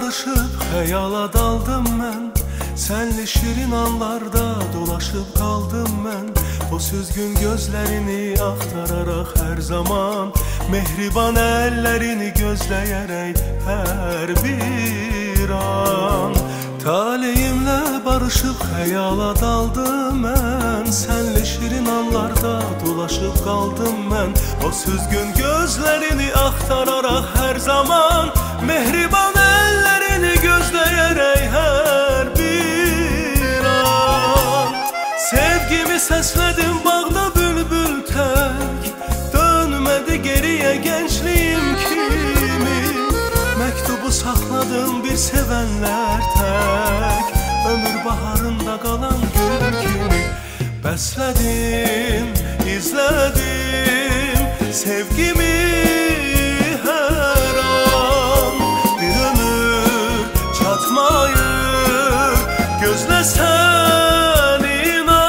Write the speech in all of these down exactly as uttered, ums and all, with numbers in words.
barışıp xəyala daldım mən. Sənli şirin anlarda dolaşıb qaldım mən. O süzgün gözlərini axtararaq hər zaman, mehriban əllərini gözləyərək hər bir an. Taleyimlə barışıb xəyala daldım mən. Sənli şirin anlarda dolaşıb qaldım mən. O süzgün gözlərini axtararaq hər zaman, mehriban əllərini gözləyərək hər bir an. Sevgimi səslədim bağda bülbül tək, dönmədi geriyə gəncliyim kimi. Məktubu saxladım bir sevənlər tək, ömür baharında qalan gül kimi. Bəslədim, izlədim sevgimi hər an. Bir ömür çatmayır, gözləsən inan.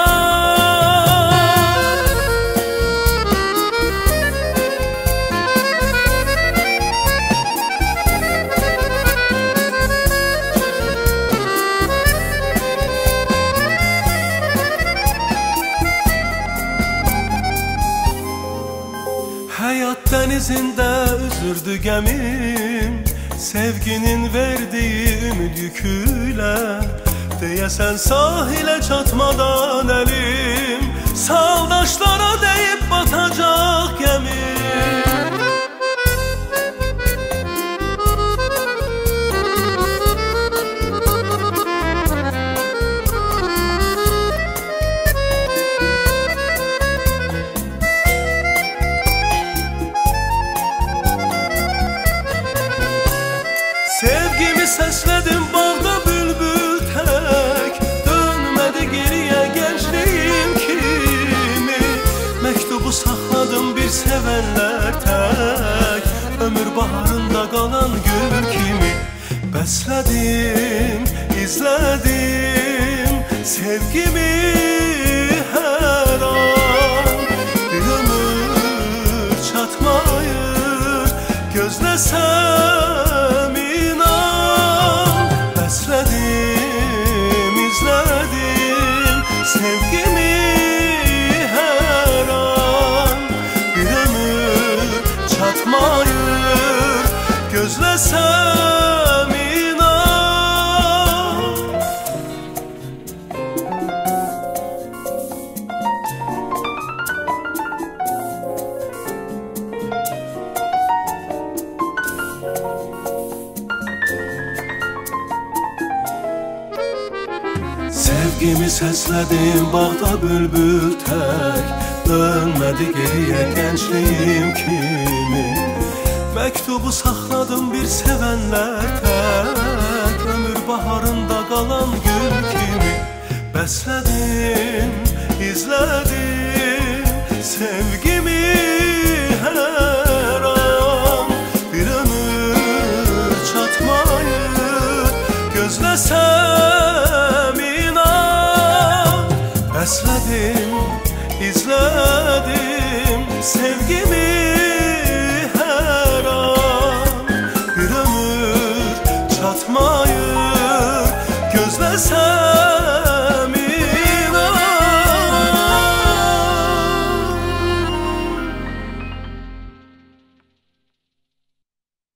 Həyat dənizində üzürdü gəmim, sevginin verdiyi ümid yüküyle. Deyəsən sahilə çatmadan əlim, saldaşlara deyib batacaq gəmim. Sevgimi səslədim bağda bülbül tək, dönmədi geriyə gəncliyim kimi. Məktubu saxladım bir sevənlər tək, ömür baharında qalan gül kimi. Bəslədim, izlədim sevgimi hər an. Bir ömür çatmayır, gözləsəm inan. Bəslədim, izlədim sevgimi hər an. Bir ömür çatmayır, gözləsəm inan. Sevgimi səslədim bağda bülbül tək, dönmədi geriyə gəncliyim kimi. Məktubu saxladım bir sevənlər tək, ömür baharında qalan gül kimi. Bəslədim, izlədim sevgimi hər an. Bir ömür çatmayır, gözləsəm inan. Bəslədim, izlədim sevgimi hər an. Bir ömür çatmayır, gözləsəm